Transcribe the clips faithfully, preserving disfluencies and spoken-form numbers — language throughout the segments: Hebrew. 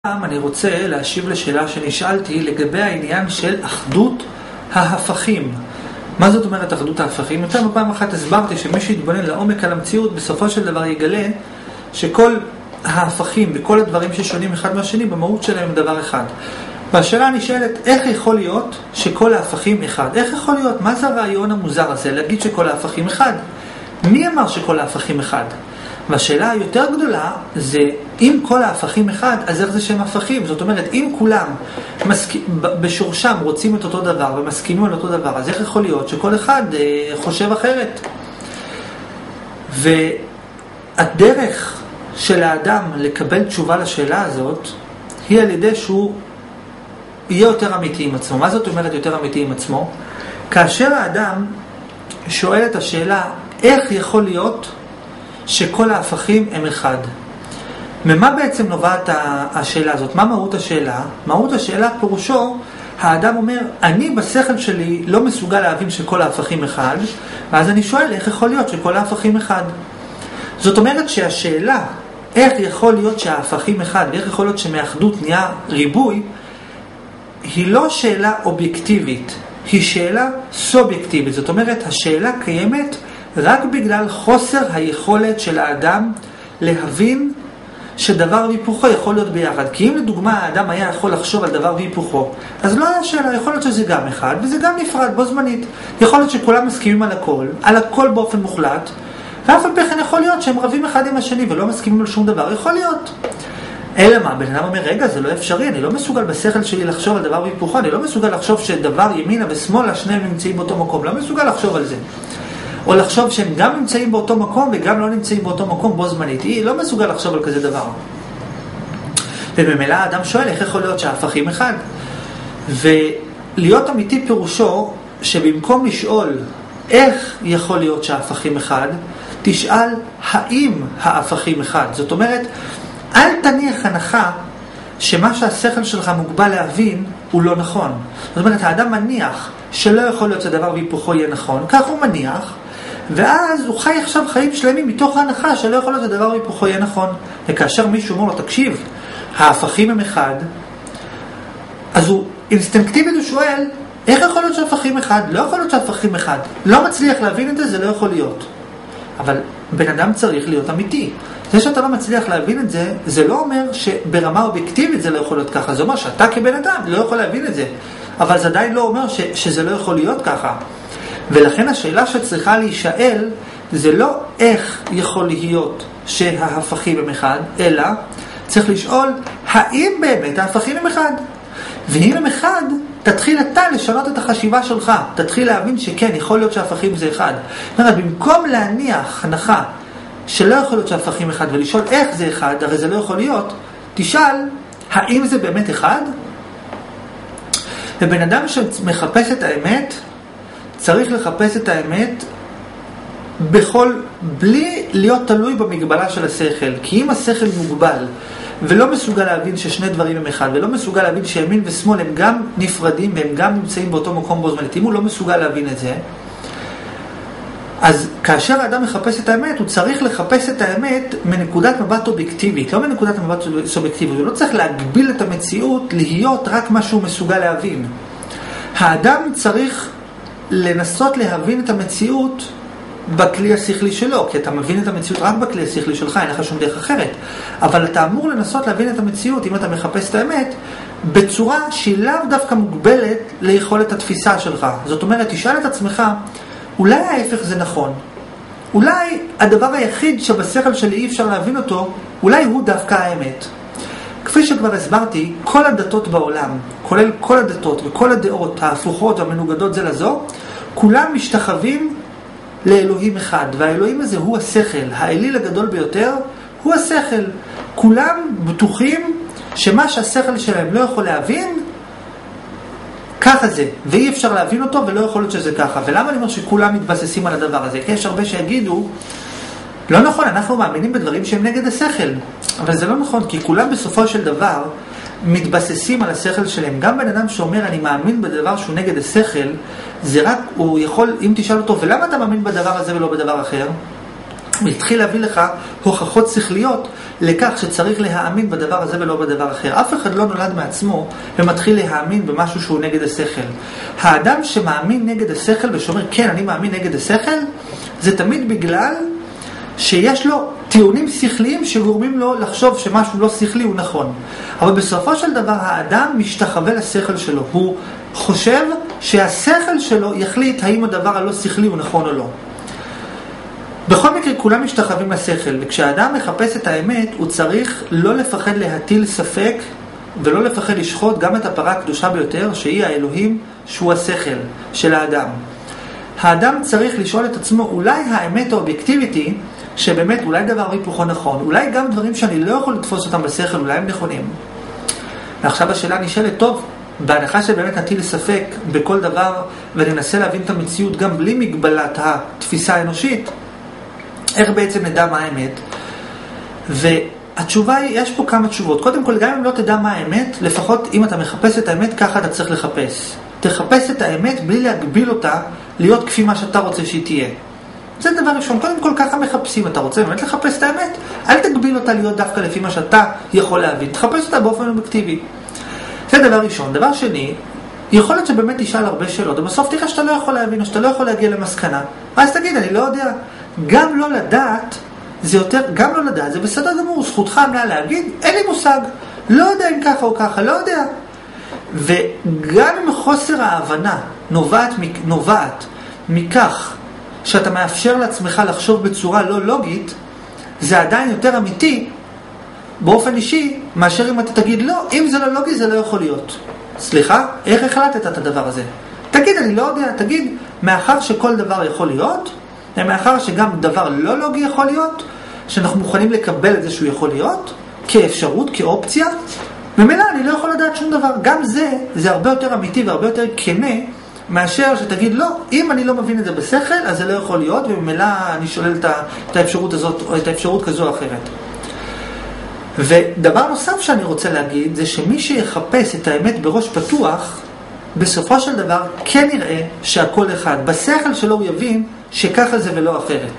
אני רוצה להשיב לשאלה שנשאלתי לגבי העניין של אחדות ההפכים. מה זאת אומרת אחדות ההפכים? יותר מפעם אחת הסברתי שמי שיתבונן לעומק על המציאות בסופו של דבר יגלה שכל ההפכים וכל הדברים ששונים אחד מהשני במהות שלהם דבר אחד. והשאלה נשאלת, איך יכול להיות שכל ההפכים אחד? איך יכול להיות? מה זה הרעיון המוזר הזה להגיד שכל ההפכים אחד? מי אמר שכל ההפכים אחד? והשאלה היותר גדולה זה, אם כל ההפכים אחד, אז איך זה שהם הפכים? זאת אומרת, אם כולם מסכ... בשורשם רוצים את אותו דבר ומסכימים על אותו דבר, אז איך יכול להיות שכל אחד אה, חושב אחרת? והדרך של האדם לקבל תשובה לשאלה הזאת, היא על ידי שהוא יהיה יותר אמיתי עם עצמו. מה זאת אומרת יותר אמיתי עם עצמו? כאשר האדם שואל את השאלה, איך יכול להיות שכל ההפכים הם אחד? ממה בעצם נובעת השאלה הזאת? מה מהות השאלה? מהות השאלה פירושו, האדם אומר, אני בשכל שלי לא מסוגל להבין שכל ההפכים אחד, ואז אני שואל, איך יכול להיות שכל ההפכים אחד? זאת אומרת שהשאלה, איך יכול להיות שההפכים אחד, ואיך יכול להיות שמאחדות נהיה ריבוי, היא לא שאלה אובייקטיבית, היא שאלה סובייקטיבית. זאת אומרת, השאלה קיימת רק בגלל חוסר היכולת של האדם להבין שדבר והיפוכו יכול להיות ביחד. כי אם לדוגמה האדם היה יכול לחשוב על דבר והיפוכו, אז לא היה שאלה, יכול להיות שזה גם אחד וזה גם נפרד בו זמנית. יכול להיות שכולם מסכימים על הכל, על הכל באופן מוחלט, ואף על פי כן יכול להיות שהם רבים אחד עם השני ולא מסכימים על שום דבר. יכול להיות. אלא מה? בן אדם אומר, רגע, זה לא אפשרי, אני לא מסוגל בשכל שלי לחשוב על דבר והיפוכו, אני לא מסוגל לחשוב שדבר ימינה ושמאלה שניהם נמצאים באותו מקום, לא מסוגל לחשוב על זה. או לחשוב שהם גם נמצאים באותו מקום וגם לא נמצאים באותו מקום בו זמנית. היא לא מסוגל לחשוב על כזה דבר. ובמילא האדם שואל, איך יכול להיות שההפכים אחד? ולהיות אמיתי פירושו שבמקום לשאול איך יכול להיות שההפכים אחד, תשאל האם ההפכים אחד. זאת אומרת, אל תניח הנחה שמה שהשכל שלך מוגבל להבין הוא לא נכון. זאת אומרת, האדם מניח שלא יכול להיות שהדבר והיפוכו יהיה נכון, כך הוא מניח, ואז הוא חי עכשיו חיים שלמים מתוך ההנחה שלא יכול להיות שהדבר והיפוכו יהיה נכון. וכאשר מישהו אומר לו, תקשיב, ההפכים הם אחד, אז הוא אינסטינקטיבית הוא שואל, איך יכול להיות שההפכים אחד? לא יכול להיות שההפכים אחד. לא מצליח להבין את זה, זה לא יכול להיות. אבל בן אדם צריך להיות אמיתי. זה שאתה לא מצליח להבין את זה, זה לא אומר שברמה אובייקטיבית זה לא יכול להיות ככה. זה אומר שאתה כבן אדם לא יכול להבין את זה. אבל זה עדיין לא אומר ש, שזה לא יכול להיות ככה. ולכן השאלה שצריכה להישאל, זה לא איך יכול להיות שההפכים הם אחד, אלא צריך לשאול, האם באמת ההפכים הם אחד? ואם הם אחד, תתחיל אתה לשנות את החשיבה שלך. תתחיל להבין שכן, יכול להיות שההפכים זה אחד. זאת אומרת, במקום להניח הנחה שלא יכול להיות שההפכים אחד, ולשאול איך זה אחד, הרי זה לא יכול להיות, תשאל, האם זה באמת אחד? ובן אדם שמחפש את האמת, צריך לחפש את האמת בכל, בלי להיות תלוי במגבלה של השכל. כי אם השכל מוגבל, ולא מסוגל להבין ששני דברים הם אחד, ולא מסוגל להבין שימין ושמאל הם גם נפרדים, והם גם נמצאים באותו מקום בו זמנית, אם הוא לא מסוגל להבין את זה, אז כאשר האדם מחפש את האמת, הוא צריך לחפש את האמת מנקודת מבט אובייקטיבית, לא מנקודת מבט סובייקטיבית. הוא לא צריך להגביל את המציאות להיות רק מה שהוא מסוגל להבין. האדם צריך לנסות להבין את המציאות בכלי השכלי שלו, כי אתה מבין את המציאות רק בכלי השכלי שלך, אין לך שום דרך אחרת. אבל אתה אמור לנסות להבין את המציאות, אם אתה מחפש את האמת, בצורה שהיא לאו דווקא מוגבלת ליכולת התפיסה שלך. זאת אומרת, תשאל את עצמך, אולי ההפך זה נכון. אולי הדבר היחיד שבשכל שלי אי אפשר להבין אותו, אולי הוא דווקא האמת. כפי שכבר הסברתי, כל הדתות בעולם, כולל כל הדתות וכל הדעות ההפוכות והמנוגדות זה לזו, כולם משתחווים לאלוהים אחד, והאלוהים הזה הוא השכל, האליל הגדול ביותר הוא השכל. כולם בטוחים שמה שהשכל שלהם לא יכול להבין, ככה זה, ואי אפשר להבין אותו ולא יכול להיות שזה ככה. ולמה אני אומר שכולם מתבססים על הדבר הזה? כי יש הרבה שיגידו, לא נכון, אנחנו מאמינים בדברים שהם נגד השכל. אבל זה לא נכון, כי כולם בסופו של דבר מתבססים על השכל שלהם. גם בן אדם שאומר, אני מאמין בדבר שהוא נגד השכל, זה רק, הוא יכול, אם תשאל אותו, ולמה אתה מאמין בדבר הזה ולא בדבר אחר? מתחיל להביא לך הוכחות שכליות לכך שצריך להאמין בדבר הזה ולא בדבר אחר. אף אחד לא נולד מעצמו ומתחיל להאמין במשהו שהוא נגד השכל. האדם שמאמין נגד השכל ושאומר כן אני מאמין נגד השכל, זה תמיד בגלל שיש לו טיעונים שכליים שגורמים לו לחשוב שמשהו לא שכלי הוא נכון. אבל בסופו של דבר האדם משתחווה לשכל שלו. הוא חושב שהשכל שלו יחליט האם הדבר הלא שכלי הוא נכון או לא. בכל מקרה כולם משתחווים לשכל, וכשהאדם מחפש את האמת הוא צריך לא לפחד להטיל ספק ולא לפחד לשחוט גם את הפרה הקדושה ביותר שהיא האלוהים שהוא השכל של האדם. האדם צריך לשאול את עצמו אולי האמת האובייקטיבית היא שבאמת אולי דבר היפוכו נכון, אולי גם דברים שאני לא יכול לתפוס אותם בשכל אולי הם נכונים. ועכשיו השאלה נשאלת, טוב, בהנחה שבאמת נטיל ספק בכל דבר וננסה להבין את המציאות גם בלי מגבלת התפיסה האנושית, איך בעצם נדע מה האמת? והתשובה היא, יש פה כמה תשובות. קודם כל, גם אם לא תדע מה האמת, לפחות אם אתה מחפש את האמת, ככה אתה צריך לחפש. תחפש את האמת בלי להגביל אותה להיות כפי מה שאתה רוצה שהיא תהיה. זה דבר ראשון. קודם כל, ככה מחפשים. אתה רוצה באמת לחפש את האמת? אל תגביל אותה להיות דווקא לפי מה שאתה יכול להבין. תחפש אותה באופן אובייקטיבי. זה דבר ראשון. דבר שני, יכול להיות שבאמת תשאל הרבה שאלות, ובסוף תראה שאתה לא יכול להבין, או שאתה לא יכול להגיע למסקנה. אז תגיד, אני לא יודע. גם לא לדעת, זה יותר, גם לא לדעת, זה בסדר גמור, זכותך אמנה להגיד, אין לי מושג, לא יודע אם ככה או ככה, לא יודע. וגם אם חוסר ההבנה נובעת, נובעת מכך שאתה מאפשר לעצמך לחשוב בצורה לא לוגית, זה עדיין יותר אמיתי, באופן אישי, מאשר אם אתה תגיד, לא, אם זה לא לוגי, זה לא יכול להיות. סליחה, איך החלטת את הדבר הזה? תגיד, אני לא יודע, תגיד, מאחר שכל דבר יכול להיות, מאחר שגם דבר לא לוגי יכול להיות, שאנחנו מוכנים לקבל את זה שהוא יכול להיות, כאפשרות, כאופציה, ממילא אני לא יכול לדעת שום דבר. גם זה, זה הרבה יותר אמיתי והרבה יותר כנה, מאשר שתגיד, לא, אם אני לא מבין את זה בשכל, אז זה לא יכול להיות, וממילא אני שולל את האפשרות הזאת, או את האפשרות כזו או אחרת. ודבר נוסף שאני רוצה להגיד, זה שמי שיחפש את האמת בראש פתוח, בסופו של דבר כן נראה שהכל אחד. בשכל שלו הוא יבין שככה זה ולא אחרת.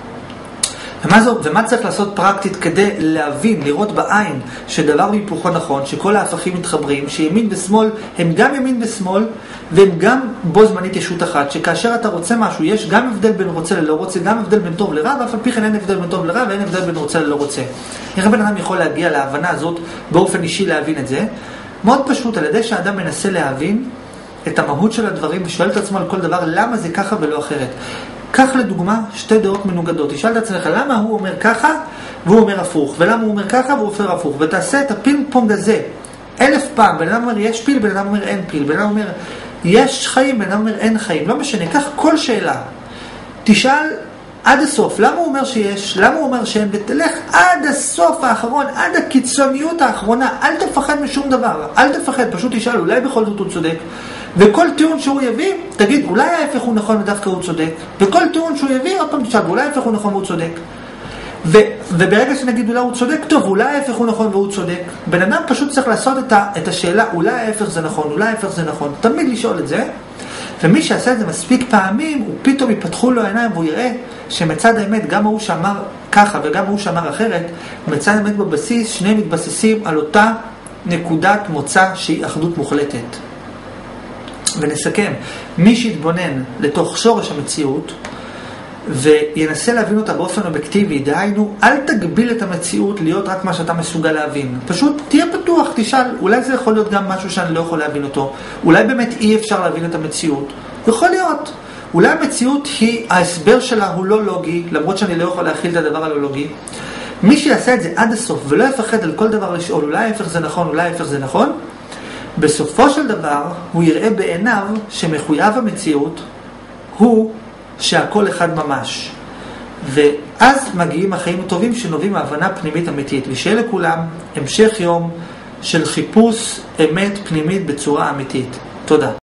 ומה, זו, ומה צריך לעשות פרקטית כדי להבין, לראות בעין שדבר היפוכו נכון, שכל ההפכים מתחברים, שימין ושמאל הם גם ימין ושמאל, והם גם בו זמנית ישות אחת, שכאשר אתה רוצה משהו, יש גם הבדל בין רוצה ללא רוצה, גם הבדל בין טוב לרע, ואף על פי כן אין הבדל בין טוב לרע, ואין הבדל בין רוצה ללא רוצה. איך הבן אדם יכול להגיע להבנה הזאת, באופן אישי להבין את זה? מאוד פשוט, על ידי שהאדם מנסה להבין את המהות של הדברים, ושואל את עצמו על כל דבר, למה זה ככה ולא אחרת. קח לדוגמה שתי דעות מנוגדות. תשאל את עצמך, למה הוא אומר ככה והוא אומר הפוך, ולמה הוא אומר ככה והוא אומר הפוך, ותעשה את הפינג פונג הזה אלף פעם. בן אדם אומר יש פיל, בן אדם אומר אין פיל, בן אדם אומר יש חיים, בן אדם אומר אין חיים. לא משנה, קח כל שאלה, תשאל עד הסוף, למה הוא אומר שיש, למה הוא אומר שאין, ותלך עד הסוף האחרון, עד הקיצוניות האחרונה. אל תפחד משום דבר, אל תפחד, פשוט תשאל, אולי בכל זאת הוא צודק. וכל טיעון שהוא יביא, תגיד, אולי ההפך הוא נכון ודווקא הוא צודק. וכל טיעון שהוא יביא, עוד פעם תשאל, אולי ההפך הוא נכון והוא צודק. ו, וברגע שנגיד אולי הוא צודק, טוב, אולי ההפך הוא נכון והוא צודק. בן אדם פשוט צריך לעשות את, ה, את השאלה, אולי ההפך זה נכון, אולי ההפך זה נכון. תמיד לשאול את זה. ומי שעשה את זה מספיק פעמים, הוא פתאום יפתחו לו העיניים והוא יראה שמצד האמת, גם הוא שאמר ככה וגם הוא שאמר אחרת, מצד האמת בבסיס, שני מתבססים על אותה נקודת מוצא שהיא אחדות מוחלטת. ונסכם, מי שיתבונן לתוך שורש המציאות וינסה להבין אותה באופן אובייקטיבי, דהיינו, אל תגביל את המציאות להיות רק מה שאתה מסוגל להבין. פשוט תהיה פתוח, תשאל, אולי זה יכול להיות גם משהו שאני לא יכול להבין אותו. אולי באמת אי אפשר להבין את המציאות. יכול להיות. אולי המציאות היא, ההסבר שלה הוא לא לוגי, למרות שאני לא יכול להכיל את הדבר הלא לוגי. מי שיעשה את זה עד הסוף ולא יפחד על כל דבר לשאול, אולי ההפך זה נכון, אולי ההפך זה נכון, בסופו של דבר הוא יראה בעיניו שמחויב המציאות הוא שהכל אחד ממש. ואז מגיעים החיים הטובים שנובעים מהבנה פנימית אמיתית. ושיהיה לכולם המשך יום של חיפוש אמת פנימית בצורה אמיתית. תודה.